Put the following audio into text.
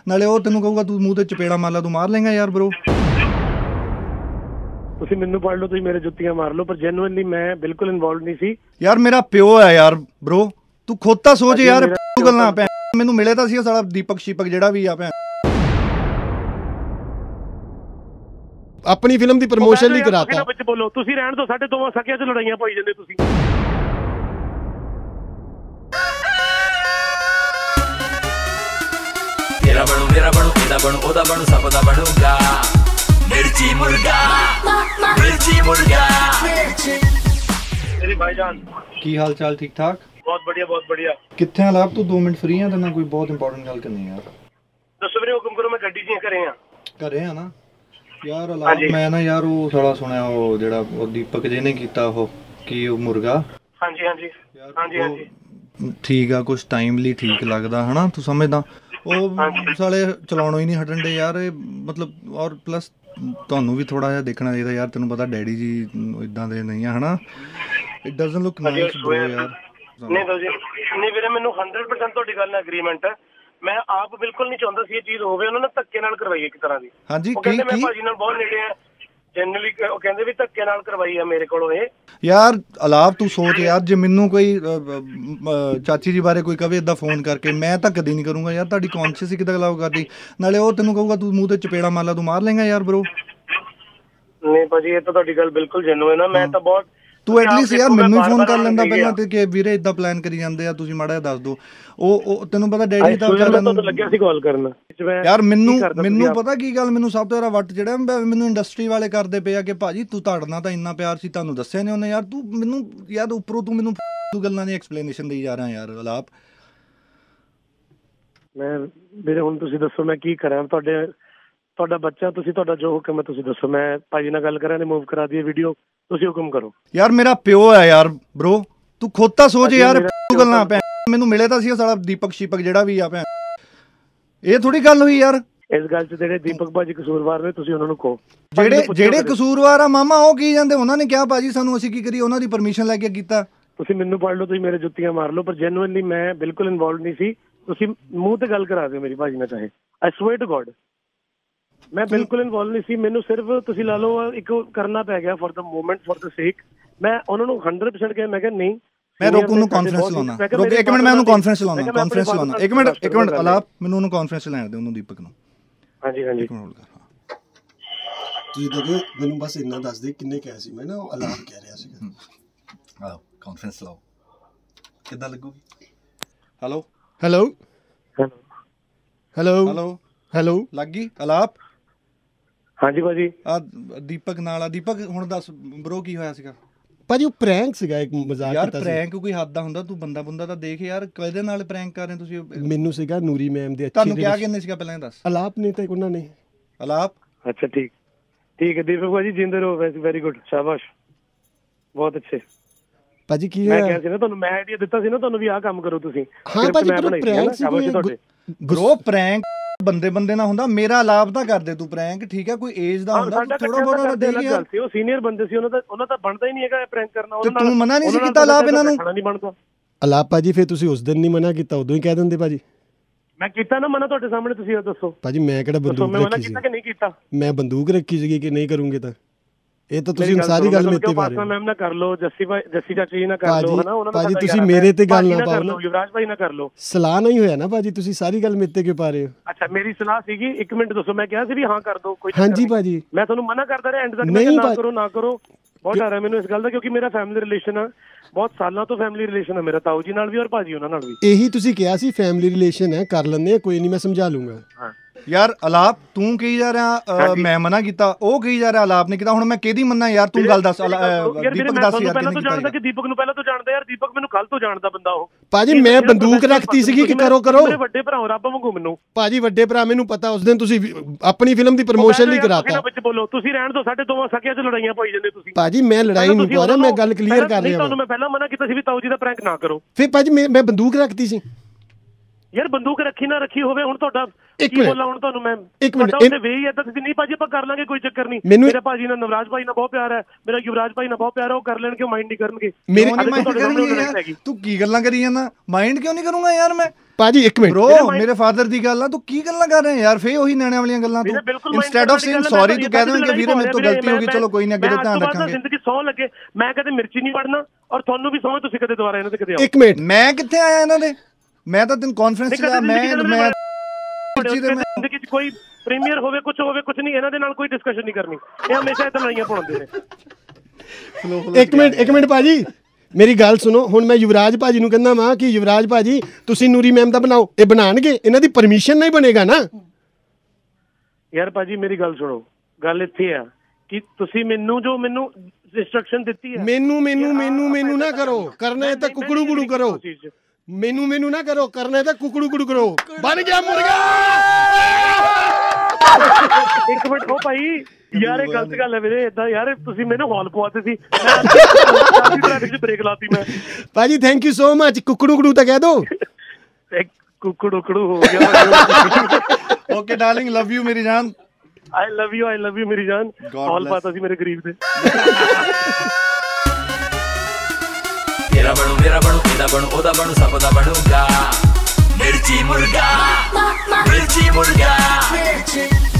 ਨਾਲੇ ਉਹ ਤੈਨੂੰ ਕਹੂਗਾ ਤੂੰ ਮੂੰਹ ਤੇ ਚਪੇੜਾ ਮਾਰ ਲਾ, ਤੂੰ ਮਾਰ ਲੇਗਾ ਯਾਰ ਬ్రో। ਤੁਸੀਂ ਮੈਨੂੰ ਪੜ ਲਓ, ਤੁਸੀਂ ਮੇਰੇ ਜੁੱਤੀਆਂ ਮਾਰ ਲਓ, ਪਰ ਜੈਨੂਇਨਲੀ ਮੈਂ ਬਿਲਕੁਲ ਇਨਵੋਲਵ ਨਹੀਂ ਸੀ ਯਾਰ। ਮੇਰਾ ਪਿਓ ਹੈ ਯਾਰ ਬ్రో, ਤੂੰ ਖੁਦ ਤਾਂ ਸੋਚ ਯਾਰ। ਗੱਲਾਂ ਪੈ ਮੈਨੂੰ ਮਿਲੇ ਤਾਂ ਸੀ ਸਾਲਾ ਦੀਪਕ ਸ਼ੀਪਕ ਜਿਹੜਾ ਵੀ ਆ ਭੈਣ, ਆਪਣੀ ਫਿਲਮ ਦੀ ਪ੍ਰਮੋਸ਼ਨ ਲਈ ਕਰਾਤਾ। ਵਿੱਚ ਬੋਲੋ ਤੁਸੀਂ, ਰਹਿਣ ਦਿਓ, ਸਾਡੇ ਦੋਵਾਂ ਸਕਿਆਂ 'ਚ ਲੜਾਈਆਂ ਪਾਈ ਜਾਂਦੇ ਤੁਸੀਂ। ਤੇਰਾ ਬਣੂ ਮੇਰਾ ਬਣੂ ਇਹਦਾ ਬਣੂ ਉਹਦਾ ਬਣੂ ਸਭ ਦਾ ਬਣੂਗਾ। ਮਿਰਚੀ ਮੁਰਗਾ ਮਿਰਚੀ ਮੁਰਗਾ। ਮੇਰੇ ਭਾਈਜਾਨ ਕੀ ਹਾਲ ਚਾਲ? ਠੀਕ ਠਾਕ? ਬਹੁਤ ਵਧੀਆ ਬਹੁਤ ਵਧੀਆ। ਕਿੱਥੇ ਆ ਲਾਭ? ਤੂੰ 2 ਮਿੰਟ ਫ੍ਰੀ ਆ? ਤੇ ਨਾਲ ਕੋਈ ਬਹੁਤ ਇੰਪੋਰਟੈਂਟ ਗੱਲ ਕਰਨੀ ਯਾਰ। ਦੱਸੋ ਵੀਰੇ, ਹੁਕਮ ਕਰੋ। ਮੈਂ ਗੱਡੀ 'ਚ ਘਰੇ ਆ। ਘਰੇ ਆ ਨਾ ਯਾਰ। ਲਾਭ ਮੈਂ ਨਾ ਯਾਰ ਉਹ ਸਾਲਾ ਸੁਣਿਆ, ਉਹ ਜਿਹੜਾ ਉਹ ਦੀਪਕ ਜੀ ਨੇ ਕੀਤਾ ਉਹ ਕੀ ਉਹ ਮੁਰਗਾ। ਹਾਂਜੀ ਹਾਂਜੀ ਹਾਂਜੀ ਹਾਂਜੀ ਠੀਕ ਆ, ਕੁਛ ਟਾਈਮ ਲਈ ਠੀਕ ਲੱਗਦਾ ਹਨਾ, ਤੂੰ ਸਮਝਦਾ। ਉਹ ਸਾਲੇ ਚਲਾਉਣੋਂ ਹੀ ਨਹੀਂ ਹਟਣ ਦੇ ਯਾਰ ਇਹ, ਮਤਲਬ। ਔਰ ਪਲੱਸ ਤੁਹਾਨੂੰ ਵੀ ਥੋੜਾ ਜਿਹਾ ਦੇਖਣਾ ਚਾਹੀਦਾ ਯਾਰ, ਤੈਨੂੰ ਪਤਾ ਡੈਡੀ ਜੀ ਇਦਾਂ ਦੇ ਨਹੀਂ ਆ ਹਨਾ। It doesn't look nice bro ਯਾਰ। ਨਹੀਂ ਵੀਰੇ, ਮੈਨੂੰ 100% ਤੁਹਾਡੀ ਗੱਲ ਨਾਲ ਐਗਰੀਮੈਂਟ ਹੈ। ਮੈਂ ਆਪ ਬਿਲਕੁਲ ਨਹੀਂ ਚਾਹੁੰਦਾ ਸੀ ਇਹ ਚੀਜ਼ ਹੋਵੇ। ਉਹਨਾਂ ਨੇ ਧੱਕੇ ਨਾਲ ਕਰਵਾਈ ਇੱਕ ਤਰ੍ਹਾਂ ਦੀ। ਹਾਂਜੀ ਉਹ ਕਹਿੰਦੇ ਮੈਂ ਭਾਜੀ ਨਾਲ ਬਹੁਤ ਨੇੜੇ ਆ ਜਨਰਲੀ, ਉਹ ਕਹਿੰਦੇ ਵੀ ਧੱਕੇ ਨਾਲ ਕਰਵਾਈ ਆ ਮੇਰੇ ਕੋਲੋਂ ਇਹ। ਯਾਰ ਅਲਾਪ ਤੂੰ ਸੋਚ ਯਾਰ, ਜੇ ਮੈਨੂੰ ਕੋਈ ਚਾਚੀ ਜੀ ਬਾਰੇ ਕੋਈ ਕਵੇ ਏਦਾਂ ਫੋਨ ਕਰਕੇ, ਮੈਂ ਤਾਂ ਕਦੀ ਨਹੀਂ ਕਰੂੰਗਾ ਯਾਰ। ਤੁਹਾਡੀ ਕੌਨਸ਼ੀਅਸ ਕਿੱਦਾਂ ਗਲਾਉ ਕਰਦੀ? ਨਾਲੇ ਉਹ ਤੈਨੂੰ ਕਹੂਗਾ ਤੂੰ ਮੂੰਹ ਤੇ ਚਪੇੜਾ ਮਾਰ ਲਾ, ਤੂੰ ਮਾਰ ਲੇਗਾ ਯਾਰ ਬ్రో। ਨਹੀਂ ਭਾਜੀ, ਇਹ ਤਾਂ ਤੁਹਾਡੀ ਗੱਲ ਬਿਲਕੁਲ ਜੈਨੂਇਨ ਆ। ਮੈਂ ਤਾਂ ਬਹੁਤ, ਤੂੰ ਐਟਲੀਸਟ ਯਾਰ ਮੈਨੂੰ ਫੋਨ ਕਰ ਲੈਂਦਾ ਪਹਿਲਾਂ ਤੇ ਕਿ ਵੀਰੇ ਇਦਾਂ ਪਲਾਨ ਕਰੀ ਜਾਂਦੇ ਆ, ਤੁਸੀਂ ਮਾੜਾ ਜਿਹਾ ਦੱਸ ਦਿਓ। ਉਹ ਤੈਨੂੰ ਪਤਾ ਡੈਡੀ ਤਾਂ ਲੱਗਿਆ ਸੀ ਕਾਲ ਕਰਨ ਯਾਰ। ਮੈਨੂੰ ਪਤਾ ਕੀ ਗੱਲ, ਮੈਨੂੰ ਸਭ ਤੋਂ ਜ਼ਿਆਦਾ ਵੱਟ ਜਿਹੜਾ ਮੈਨੂੰ ਇੰਡਸਟਰੀ ਵਾਲੇ ਕਰਦੇ ਪਏ ਆ ਕਿ ਭਾਜੀ ਤੂੰ ਤੁਹਾਡਾ ਤਾਂ ਇੰਨਾ ਪਿਆਰ ਸੀ, ਤੁਹਾਨੂੰ ਦੱਸਿਆ ਨਹੀਂ ਉਹਨੇ ਯਾਰ। ਤੂੰ ਮੈਨੂੰ ਯਾਰ ਉੱਪਰੋਂ ਤੂੰ ਮੈਨੂੰ ਗੱਲਾਂ ਦੀ ਐਕਸਪਲੇਨੇਸ਼ਨ ਦੇਈ ਜਾ ਰਿਹਾ ਯਾਰ ਅਲਾਪ। ਮੈਂ ਵੀਰੇ ਹੁਣ ਤੁਸੀਂ ਦੱਸੋ ਮੈਂ ਕੀ ਕਰਾਂ? ਤੁਹਾਡਾ ਬੱਚਾ, ਤੁਸੀਂ ਤੁਹਾਡਾ ਜੋ ਹੁਕਮ ਹੈ ਤੁਸੀਂ ਦੱਸੋ। ਮੈਂ ਭਾਜੀ ਨਾਲ ਗੱਲ ਕਰਾਂ, ਮੂਵ ਕਰਾ ਦਈਏ ਵੀਡੀਓ, ਤੁਸੀਂ ਹੁਕਮ ਕਰੋ। ਯਾਰ ਮੇਰਾ ਪਿਓ ਹੈ ਯਾਰ ਬ్రో, ਤੂੰ ਖੁਦ ਤਾਂ ਸੋਚ ਯਾਰ। ਗੱਲਾਂ ਪੈ ਮੈਨੂੰ ਮਿਲੇ ਤਾਂ ਸੀ ਸਾਲਾ ਦੀਪਕ ਸ਼ੀਪਕ ਜਿਹੜਾ ਵੀ ਆ ਭੈਣ, ਇਹ ਥੋੜੀ ਗੱਲ ਹੋਈ ਯਾਰ। ਇਸ ਗੱਲ 'ਚ ਜਿਹੜੇ ਦੀਪਕ ਭਾਜੀ ਕਸੂਰਵਾਰ ਨੇ, ਤੁਸੀਂ ਉਹਨਾਂ ਨੂੰ ਕਹੋ। ਜਿਹੜੇ ਕਸੂਰਵਾਰ ਆ ਮਾਮਾ ਉਹ ਕੀ ਜਾਂਦੇ, ਉਹਨਾਂ ਨੇ ਕਿਹਾ ਭਾਜੀ ਸਾਨੂੰ, ਅਸੀਂ ਕੀ ਕਰੀਏ? ਉਹਨਾਂ ਦੀ ਪਰਮਿਸ਼ਨ ਲੈ ਕੇ ਕੀਤਾ। ਤੁਸੀਂ ਮੈਨੂੰ ਪੜ ਲਓ, ਤੁਸੀਂ ਮੇਰੇ ਜੁੱਤੀਆਂ ਮਾਰ ਲਓ, ਪਰ ਜੈਨੂਇਨਲੀ ਮੈਂ ਬਿਲਕੁਲ ਇਨਵੋਲਵ ਨਹੀਂ ਸੀ। ਤੁਸੀਂ ਮੂੰਹ ਤੇ ਗੱਲ ਕਰਾ ਦਿਓ ਮੇਰੀ ਭਾਜੀ ਨਾਲ, ਚਾਹੇ ਆਈ ਸਵੇਅਰ ਟੂ ਗੋਡ ਮੈਂ ਬਿਲਕੁਲ ਇਨਵੋਲਵ ਨਹੀਂ ਸੀ। ਮੈਨੂੰ ਸਿਰਫ ਤੁਸੀਂ ਲਾ ਲਓ ਇੱਕ ਕਰਨਾ ਪੈ ਗਿਆ for the moment, for the sake. ਮੈਂ ਉਹਨਾਂ ਨੂੰ 100% ਕਿਹਾ, ਮੈਂ ਕਿਹਾ ਨਹੀਂ ਮੈਂ ਰੋਕ ਉਹਨੂੰ ਕਾਨਫਰੰਸ ਲਾਉਣਾ। ਰੋਕ ਇੱਕ ਮਿੰਟ, ਮੈਂ ਉਹਨੂੰ ਕਾਨਫਰੰਸ ਲਾਉਣਾ। ਇੱਕ ਮਿੰਟ ਅਲਾਪ, ਮੈਨੂੰ ਉਹਨੂੰ ਕਾਨਫਰੰਸ ਲੈਣ ਦੇ, ਉਹਨੂੰ ਦੀਪਕ ਨੂੰ। ਹਾਂਜੀ ਹਾਂਜੀ ਤੁਸੀਂ ਦੇਖੋ, ਮੈਨੂੰ ਬਸ ਇੰਨਾ ਦੱਸ ਦੇ ਕਿੰਨੇ ਕਿਹਾ ਸੀ। ਮੈਂ ਨਾ ਉਹ ਅਲਾਪ ਕਹਿ ਰਿਹਾ ਸੀਗਾ। ਆਹ ਕਾਨਫਰੰਸ ਲਾਓ, ਕਿੱਦਾਂ ਲੱਗੂਗੀ? Hello hello hello hello hello ਲੱਗ ਗਈ ਅਲਾਪ? ਹਾਂਜੀ ਭਾਜੀ। ਆ ਦੀਪਕ ਨਾਲ ਆ। ਦੀਪਕ ਹੁਣ ਦੱਸ ਬ్రో ਕੀ ਹੋਇਆ ਸੀਗਾ? ਭਾਜੀ ਉਹ ਪ੍ਰੈਂਕ ਸੀਗਾ, ਇੱਕ ਮਜ਼ਾਕ ਯਾਰ। ਕੀਤਾ ਸੀ। ਪ੍ਰੈਂਕ ਕੋਈ ਹੱਦ ਦਾ ਹੁੰਦਾ? ਤੂੰ ਬੰਦਾ ਤਾਂ ਦੇਖ ਯਾਰ, ਕਿਹਦੇ ਨਾਲ ਪ੍ਰੈਂਕ ਕਰ ਰਹੇ ਤੁਸੀਂ? ਮੈਨੂੰ ਸੀਗਾ ਨੂਰੀ ਮੈਮ ਦੇ। ਤੁਹਾਨੂੰ ਕਿਹਾ ਕਿੰਨੇ ਸੀਗਾ ਪਹਿਲਾਂ ਇਹ ਦੱਸ? ਅਲਾਪ ਨੇ ਤਾਂ ਉਹਨਾਂ ਨੇ। ਅਲਾਪ ਅੱਛਾ ਠੀਕ ਹੈ ਦੀਪਕ ਭਾਜੀ, ਜਿੰਦੇ ਰਹੋ। ਵੈਰੀ ਗੁੱਡ, ਸ਼ਾਬਾਸ਼, ਬਹੁਤ ਅੱਛੇ। ਭਾਜੀ ਕੀ ਮੈਂ ਹੋਇਆ? ਕਿਹਾ ਸੀ ਨਾ ਤੁਹਾਨੂੰ, ਮੈਂ ਆਈਡੀਆ ਦਿੱਤਾ ਸੀ ਨਾ ਤੁਹਾਨੂੰ ਵੀ ਆਹ ਕੰਮ ਕਰੋ ਤੁਸੀਂ। ਹਾਂ ਭਾਜੀ, ਪ੍ਰੈਂਕ ਸੀ ਬ్రో। ਪ੍ਰੈਂਕ ਬੰਦੇ ਨਾਲ ਹੁੰਦਾ। ਮੇਰਾ ਅਲਾਪ ਤਾਂ ਕਰਦੇ ਤੂੰ ਪ੍ਰੈਂਕ, ਠੀਕ ਹੈ? ਕੋਈ ਏਜ ਦਾ ਹੁੰਦਾ, ਥੋੜਾ ਬਹੁਤਾ ਦੇਖ ਯਾਰ। ਉਹ ਸੀਨੀਅਰ ਬੰਦੇ ਸੀ, ਉਹਨਾਂ ਦਾ ਬਣਦਾ ਹੀ ਨਹੀਂ ਹੈਗਾ ਪ੍ਰੈਂਕ ਕਰਨਾ। ਤੇ ਤੂੰ ਮਨਾ ਨਹੀਂ ਸੀ ਕੀਤਾ ਅਲਾਪ ਇਹਨਾਂ ਨੂੰ? ਨਹੀਂ ਬਣਦਾ ਅਲਾਪ ਭਾਜੀ। ਫਿਰ ਤੁਸੀਂ ਉਸ ਦਿਨ ਨਹੀਂ ਮਨਾ ਕੀਤਾ, ਉਦੋਂ ਹੀ ਕਹਿ ਦਿੰਦੇ ਭਾਜੀ। ਮੈਂ ਕੀਤਾ ਨਾ ਮਨਾ ਤੁਹਾਡੇ ਸਾਹਮਣੇ, ਤੁਸੀਂ ਇਹ ਦੱਸੋ ਭਾਜੀ। ਮੈਂ ਕਿਹੜਾ ਬੰਦੂਕ ਰੱਖੀ ਸੀ? ਕਿ ਨਹੀਂ ਕੀਤਾ? ਮੈਂ ਬੰਦੂਕ ਰੱਖੀ ਸੀਗੀ ਕਿ ਨਹੀਂ ਕਰੂੰਗੇ ਤਾਂ ਇਹ ਤਾਂ ਤੁਸੀਂ ਸਾਰੀ ਗੱਲ ਮੇਤੇ ਪਾ ਰਹੇ ਹੋ। ਮੈਮ ਨਾਲ ਕਰ ਲਓ, ਜੱਸੀ ਚਾਚੀ ਨਾਲ ਕਰ ਲਓ, ਹਨਾ? ਉਹਨਾਂ ਭਾਜੀ ਤੁਸੀਂ ਮੇਰੇ ਤੇ ਗੱਲ ਨਾ ਪਾਓ ਨਾ, ਯੁਵਰਾਜ ਭਾਈ ਨਾਲ ਕਰ ਲਓ। ਸਲਾਹ ਨਹੀਂ ਹੋਇਆ ਨਾ ਭਾਜੀ, ਤੁਸੀਂ ਸਾਰੀ ਗੱਲ ਮੇਤੇ ਕਿਉਂ ਪਾ ਰਹੇ ਹੋ? ਅੱਛਾ, ਮੇਰੀ ਸਲਾਹ ਸੀਗੀ, ਇੱਕ ਮਿੰਟ ਦੱਸੋ। ਮੈਂ ਕਿਹਾ ਸੀ ਵੀ ਹਾਂ ਕਰ ਦੋ, ਕੋਈ ਹਾਂਜੀ ਭਾਜੀ। ਮੈਂ ਤੁਹਾਨੂੰ ਮਨਾ ਕਰਦਾ ਰਿਹਾ ਐਂਡ ਤੱਕ, ਮੈਂ ਨਾ ਕਰੋ ਨਾ ਕਰੋ। ਬਹੁਤ ਡਰ ਹੈ ਮੈਨੂੰ ਇਸ ਗੱਲ ਦਾ, ਕਿਉਂਕਿ ਮੇਰਾ ਫੈਮਿਲੀ ਰਿਲੇਸ਼ਨ ਆ, ਬਹੁਤ ਸਾਲਾਂ ਤੋਂ ਫੈਮਿਲੀ ਰਿਲੇਸ਼ਨ ਹੈ ਮੇਰਾ, ਤਾਊ ਜੀ ਨਾਲ ਵੀ ਔਰ ਭਾਜੀ ਉਹਨਾਂ ਨਾਲ ਵੀ। ਇਹੀ ਤੁਸੀਂ ਕਿਹਾ ਸੀ ਫੈਮਿਲੀ ਰਿਲੇਸ਼ਨ ਹੈ, ਕਰ ਲੈਂਦੇ ਆ, ਕੋਈ ਨਹੀਂ, ਮੈਂ ਸਮਝਾ ਲੂੰਗਾ। ਹਾਂ ਯਾਰ ਅਲਾਪ ਤੂੰ ਕਹੀ ਜਾ ਰਿਹਾ ਮੈਂ ਮਨਾ ਕੀਤਾ, ਉਹ ਕਹੀ ਜਾ ਰਿਹਾ ਅਲਾਪ ਨੇ ਕੀਤਾ। ਹੁਣ ਮੈਂ ਕਿਹਦੀ ਮੰਨਾਂ ਯਾਰ? ਤੂੰ ਗੱਲ ਦੱਸ ਦੀਪਕ ਦੱਸ ਯਾਰ। ਪਹਿਲਾਂ ਤੋਂ ਜਾਣਦਾ ਕਿ ਦੀਪਕ ਨੂੰ ਪਹਿਲਾਂ ਤੋਂ ਜਾਣਦਾ ਯਾਰ। ਦੀਪਕ ਮੈਨੂੰ ਕੱਲ ਤੋਂ ਜਾਣਦਾ ਬੰਦਾ ਉਹ। ਭਾਜੀ ਮੈਂ ਬੰਦੂਕ ਰੱਖਤੀ ਸੀਗੀ ਕਿ ਕਰੋ ਮੇਰੇ ਵੱਡੇ ਭਰਾ ਰੱਬ ਵਾਂਗੂ ਮੈਨੂੰ। ਭਾਜੀ ਵੱਡੇ ਭਰਾ ਮੈਨੂੰ ਪਤਾ, ਉਸ ਦਿਨ ਤੁਸੀਂ ਆਪਣੀ ਫਿਲਮ ਦੀ ਪ੍ਰਮੋਸ਼ਨ ਲਈ ਕਰਾਤਾ। ਵਿੱਚ ਬੋਲੋ ਤੁਸੀਂ, ਰਹਿਣ ਦਿਓ, ਸਾਡੇ ਦੋਵਾਂ ਸਕਿਆਂ 'ਚ ਲੜਾਈਆਂ ਪਾਈ ਜਾਂਦੇ ਤੁਸੀਂ। ਭਾਜੀ ਮੈਂ ਲੜਾਈ ਨਹੀਂ ਪਾ ਰਿਹਾ, ਮੈਂ ਗੱਲ ਕਲੀਅਰ ਕਰ ਰਿਹਾ। ਤੁਹਾਨੂੰ ਮੈਂ ਪਹਿਲਾਂ ਮਨਾ ਕੀਤਾ ਸੀ ਵੀ ਤਾਊ ਜੀ ਦਾ ਪ੍ਰੈਂਕ ਨਾ ਕਰੋ। ਫਿਰ ਭਾਜੀ ਮੈਂ ਬੰਦੂਕ ਰੱਖਤੀ ਸੀ। ਯਾਰ ਬੰਦੂਕ ਰੱਖੀ ਨਾ ਰੱਖੀ ਹੋਵੇ, ਹੁਣ ਤੁਹਾਡਾ ਇੱਕ ਕੀ ਮਿੰਟ। ਬੋਲਾਂ ਹੁਣ ਤੁਹਾਨੂੰ ਮੈਂ? ਇੱਕ ਮਿੰਟ, ਤੁਹਾਡਾ ਉੱਥੇ ਵੇ ਹੀ ਏਦਾਂ ਤੁਸੀਂ ਨਹੀਂ ਭਾਜੀ ਆਪਾਂ ਕਰ ਲਾਂਗੇ, ਕੋਈ ਚੱਕਰ ਨਹੀਂ। ਮੇਰੇ ਭਾਜੀ ਨਾਲ ਨਵਰਾਜ ਭਾਈ ਨਾਲ ਬਹੁਤ ਪਿਆਰ ਹੈ, ਮੇਰਾ ਯੁਵਰਾਜ ਭਾਈ ਨਾਲ ਬਹੁਤ ਪਿਆਰ ਹੈ, ਉਹ ਕਰ ਲੈਣਗੇ, ਉਹ ਮਾਈਂਡ ਨਹੀਂ ਕਰਨਗੇ। ਮੇਰੇ ਤੂੰ ਕੀ ਗੱਲਾਂ ਕਰੀ ਜਾਂਦਾ? ਮਾਈਂਡ ਕਿਉਂ ਨਹੀਂ ਕਰੂੰਗਾ ਯਾਰ ਮੈਂ? ਭਾਜੀ ਇੱਕ ਮਿੰਟ ਬ్రో, ਮੇਰੇ ਫਾਦਰ ਦੀ ਗੱਲ ਆ, ਤੂੰ ਕੀ ਗੱਲਾਂ ਕਰ ਰਿਹਾ ਯਾਰ? ਫੇ ਉਹੀ ਨਿਆਣਿਆਂ ਵਾਲੀਆਂ ਗੱਲਾਂ ਤੂੰ। ਇੰਸਟੈਡ ਆਫ ਸੇਇੰਗ ਸੌਰੀ ਤੂੰ ਕਹਿ ਦੇਵੇਂ ਕਿ ਵੀਰੇ ਮੇਰੇ ਤੋਂ ਗਲਤੀ ਹੋ ਗਈ, ਚਲੋ ਕੋਈ ਨਹੀਂ, ਅੱਗੇ ਤੋਂ ਧਿਆਨ ਰੱਖਾਂਗੇ। ਜ਼ਿੰਦਗੀ ਸੌ ਲੱਗੇ ਮੈਂ ਕਦੇ ਮਿਰਚੀ ਨਹੀਂ ਵੜਨਾ, ਔਰ ਤੁਹਾਨੂੰ ਵੀ ਸੌ ਤੁਸੀਂ ਕਦੇ ਦੁਬਾਰਾ ਇਹਨਾਂ ਤੇ ਕਦੇ ਆਓ। ਇੱਕ ਮਿੰਟ, ਮੈਂ ਕਿੱਥੇ ਆਇਆ ਇਹਨਾਂ ਦੇ? ਮੈਂ ਤਾਂ ਤੈਨੂੰ ਕਾਨਫਰੰਸ ਚ ਗਿਆ, ਮੈਂ ਜ਼ਿੰਦਗੀ ਚ ਕੋਈ ਪ੍ਰੀਮੀਅਰ ਹੋਵੇ, ਕੁਝ ਹੋਵੇ, ਕੁਝ ਨਹੀਂ, ਇਹਨਾਂ ਦੇ ਨਾਲ ਕੋਈ ਡਿਸਕਸ਼ਨ ਨਹੀਂ ਕਰਨੀ। ਇਹ ਹਮੇਸ਼ਾ ਇੱਥੇ ਲੜਾਈਆਂ ਪਾਉਂਦੇ ਨੇ। ਇੱਕ ਮਿੰਟ ਭਾਜੀ, ਮੇਰੀ ਗੱਲ ਸੁਣੋ। ਹੁਣ ਮੈਂ ਯੁਵਰਾਜ ਭਾਜੀ ਨੂੰ ਕਹਿੰਦਾ ਵਾਂ ਕਿ ਯੁਵਰਾਜ ਭਾਜੀ ਤੁਸੀਂ ਨੂਰੀ ਮੈਮ ਦਾ ਬਣਾਓ, ਇਹ ਬਣਾਣਗੇ? ਇਹਨਾਂ ਦੀ ਪਰਮਿਸ਼ਨ ਨਹੀਂ ਬਣੇਗਾ ਨਾ ਯਾਰ ਭਾਜੀ ਮੇਰੀ ਗੱਲ ਸੁਣੋ, ਗੱਲ ਇੱਥੇ ਆ ਕਿ ਤੁਸੀਂ ਮੈਨੂੰ ਇੰਸਟਰਕਸ਼ਨ ਦਿੱਤੀ ਹੈ, ਮੈਨੂੰ ਨਾ ਕਰੋ, ਕਰਨਾ ਹੈ ਤਾਂ ਕੁਕੜੂ ਗੁੜੂ ਕਰੋ। ਮੈਨੂੰ ਨਾ ਕਰੋ, ਕਰਨਾ ਹੈ ਤਾਂ ਕੁਕੜੂ ਗੁੜੂ ਕਰੋ। ਬਣ ਗਿਆ ਮੁਰਗਾ। ਇੱਕ ਮਿੰਟ, ਉਹ ਭਾਈ ਯਾਰ ਇਹ ਗਲਤ ਗੱਲ ਹੈ ਵੀਰੇ, ਏਦਾਂ ਯਾਰ ਤੁਸੀਂ ਮੈਨੂੰ ਹਾਲ ਪਵਾਤੇ ਸੀ, ਮੈਂ ਬ੍ਰੇਕ ਲਾਤੀ ਮੈਂ। ਭਾਜੀ ਥੈਂਕ ਯੂ ਸੋ ਮਚ। ਕੁਕੜੂ ਗੁੜੂ ਤਾਂ ਕਹਿ ਦੋ। ਕੁਕੜੂ ਹੋ ਗਿਆ। ਓਕੇ ਡਾਰਲਿੰਗ, ਲਵ ਯੂ ਮੇਰੀ ਜਾਨ। ਆਈ ਲਵ ਯੂ ਮੇਰੀ ਜਾਨ। ਹਾਲ ਪਾਤਾ ਸੀ ਮੇਰੇ ਗਰੀਬ ਦੇ। तेरा बनू मेरा बनू तेरा बनू ओदा बनू सब दा बनूंगा। मिर्ची मुर्गा